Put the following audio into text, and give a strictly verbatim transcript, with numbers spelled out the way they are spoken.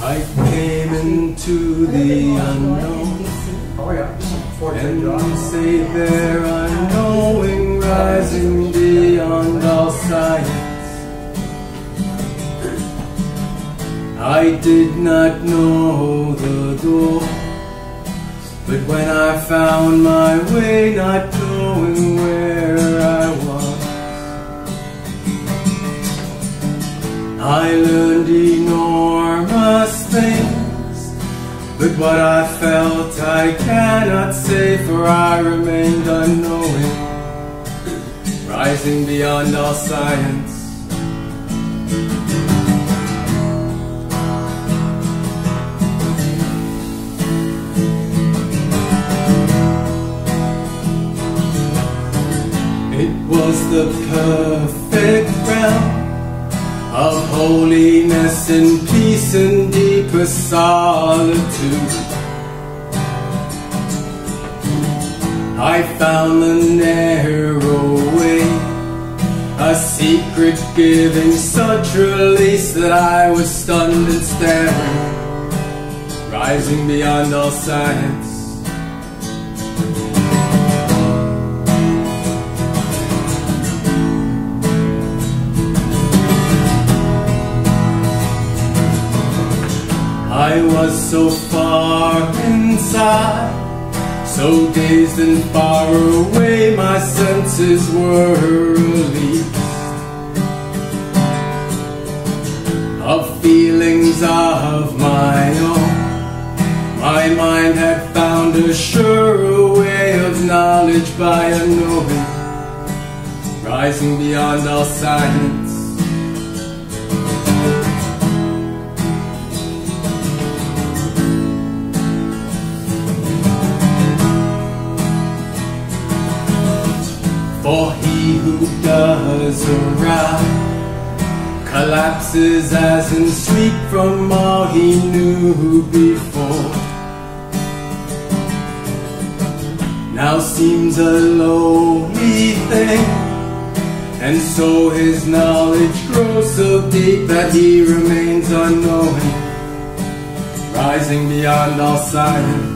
I came into the unknown, Oh yeah, and say there unknowing, rising beyond all science. I did not know the door, but when I found my way, not knowing where I was, I learned enormous things, but what I felt I cannot say, for I remained unknowing, rising beyond all science. It was the perfect realm of holiness and peace and deepest solitude. I found the narrow way, a secret giving such release that I was stunned and staring, rising beyond all science. I was so far inside, so dazed and far away, my senses were released of feelings of my own. My mind had found a surer way of knowledge by a knowing, rising beyond all science. For he who does arrive collapses as in sleep from all he knew before. Now seems a lowly thing, and so his knowledge grows so deep that he remains unknowing, rising beyond all science.